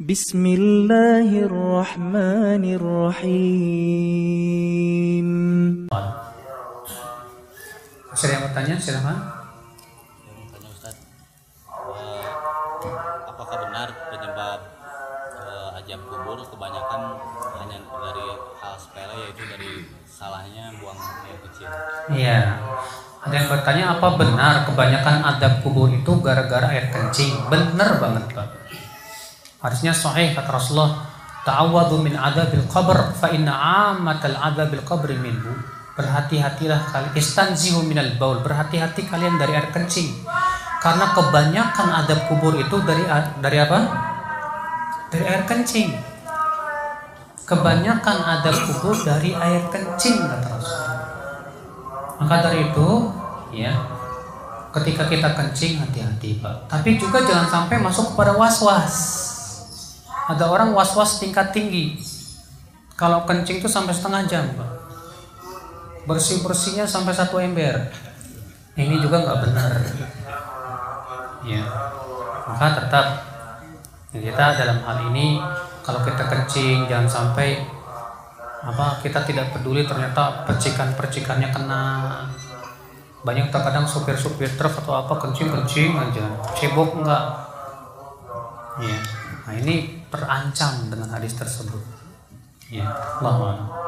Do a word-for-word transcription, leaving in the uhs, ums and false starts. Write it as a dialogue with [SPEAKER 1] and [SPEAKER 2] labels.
[SPEAKER 1] Bismillahirrahmanirrahim.
[SPEAKER 2] Masih ada yang bertanya? Silakan.
[SPEAKER 3] Yang bertanya Ustadz, uh, apakah benar penyebab uh, azab kubur kebanyakan hanya dari hal sepele, yaitu dari salahnya buang air kecil?
[SPEAKER 2] Iya. Ada yang bertanya, apa benar kebanyakan azab kubur itu gara-gara air kencing? Benar banget, Pak. Hadisnya sahih, kata Rasulullah, ta'awwadhu min adzabil qabr fa inna 'ammatal adzabil qabri minhu. Berhati-hatilah kalian, istanzihu minal baul, berhati-hati kalian dari air kencing. Karena kebanyakan azab kubur itu dari dari apa? Dari air kencing. Kebanyakan azab kubur dari air kencing, kata Rasulullah. Maka dari itu, ya, ketika kita kencing hati-hati, Pak. Tapi juga jangan sampai masuk kepada was-was. Ada orang was-was tingkat tinggi. Kalau kencing itu sampai setengah jam, Pak. Bersih-bersihnya sampai satu ember. Ini juga nggak benar. Ya, maka tetap kita dalam hal ini, kalau kita kencing jangan sampai apa kita tidak peduli, ternyata percikan-percikannya kena. Banyak terkadang supir-supir truk atau apa kencing-kencing aja, cebok enggak. Ya, nah ini terancam dengan hadis tersebut. Ya, Allah.